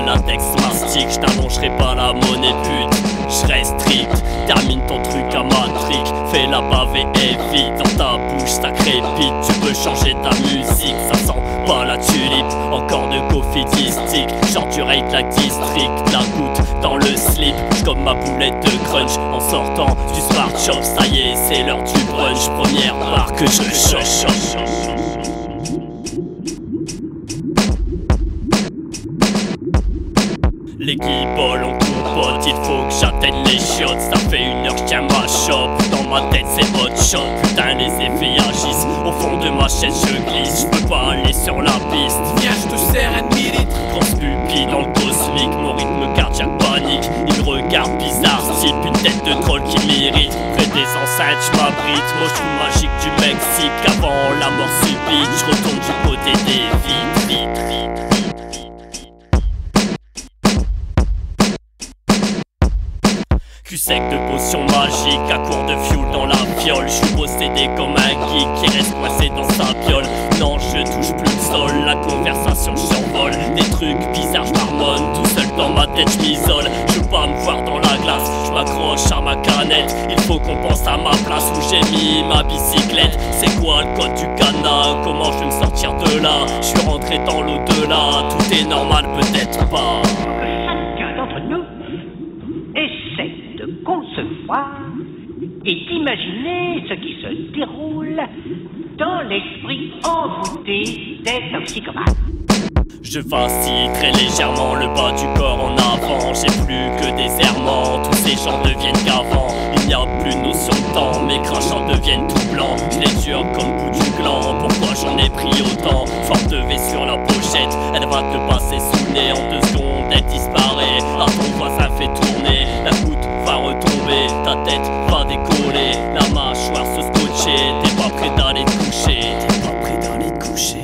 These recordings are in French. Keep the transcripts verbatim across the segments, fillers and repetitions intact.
latex mastic, j't'allongerai pas la monnaie pute. J'reste strict, termine ton truc à Matrix. Fais la bavée et vite, dans ta bouche ça crépite. Tu peux changer ta musique, ça sent pas la tulipe. Encore de coffee distique, genre du rate like district. La goutte dans le slip, comme ma boulette de crunch. En sortant du smart shop, ça y est c'est l'heure du brunch. Première part que je choque. Les guibolles on compote, il faut que j'atteigne les chiottes. Ça fait une heure que j'tiens ma shop, dans ma tête c'est hot shot. Putain les effets agissent, au fond de ma chaise je glisse. Je peux pas aller sur la piste, viens je te serre un millilitre. Grosse pupille dans le cosmique, mon rythme cardiaque panique. Il me regarde bizarre, type une tête de troll qui m'irrite. Près des enceintes j'm'abrite, motion magique du Mexique. Avant la mort subite, je retourne du côté des vitres, vitres, vitres. Cul sec de potions magiques, à court de fuel dans la fiole. J'suis possédé comme un geek qui reste coincé dans sa piole. Non je touche plus le sol, la conversation survole. Des trucs bizarres j'marmonne, tout seul dans ma tête j'm'isole. J'veux pas me voir dans la glace, j'm'accroche à ma canette. Il faut qu'on pense à ma place où j'ai mis ma bicyclette. C'est quoi le code du cadenas, comment je vais me sortir de là? J'suis rentré dans l'au-delà, tout est normal peut-être pas. Chacun d'entre nous essaie de concevoir et d'imaginer ce qui se déroule dans l'esprit envoûté des toxicomanes. Je vacille très légèrement, le bas du corps en avant. J'ai plus que des errements, tous ces gens deviennent qu'avant. Il n'y a plus de notion de temps, mes crachants deviennent tout blancs. Je les jure comme bout du gland, pourquoi j'en ai pris autant? Forte V sur la pochette, elle va te passer sous le nez. En deux secondes elle disparaît, à ton voisin fait tourner. La goutte va retomber, ta tête va décoller. La mâchoire se scotcher, t'es pas prêt d'aller te coucher. T'es pas prêt d'aller te coucher.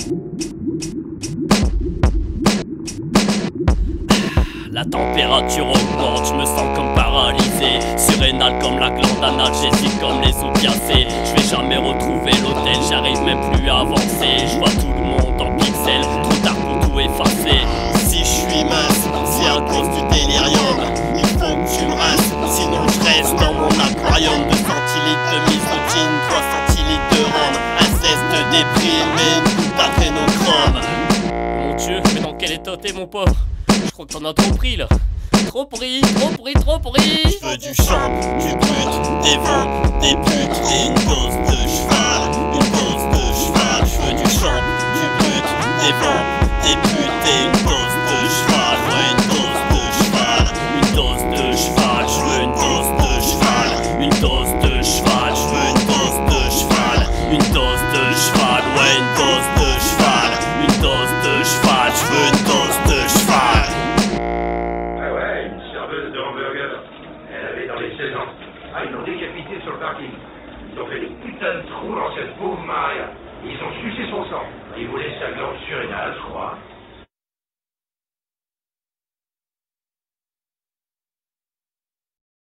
La température augmente, je me sens comme paralysé. Surrénal comme la glande analgésique, comme les opiacés. Je vais jamais retrouver l'hôtel, j'arrive même plus à avancer. Je vois tout le monde en pixels, trop tard pour tout effacer. Si je suis mince, c'est à cause du délirium. Il faut que tu me rinces, sinon je reste dans mon aquarium. Deux centilitres de misogyne, trois centilitres de rhum. Un cesse de déprime et une goutte d'adrénochrome. Mon Dieu, mais dans quel état t'es mon pauvre? Je crois que t'en as trop pris là. Trop pris, trop pris, trop pris. Je veux du champ, du brut, des vents, des putes et une dose de cheval. Une dose de cheval. Je veux du champ, du brut, des vents, des putes et une dose de cheval. Ouais, une dose de cheval. Une dose de cheval. Je veux une dose de cheval. Une dose de cheval. Je veux une dose de cheval. Une dose de cheval. Ouais, une dose de cheval. Une dose de cheval. Je veux une dose de cheval. Ah, ils l'ont décapité sur le parking. Ils ont fait des putains de trous dans cette pauvre Maria. Ils ont sucé son sang. Ils voulaient sa glande surrénale, je crois.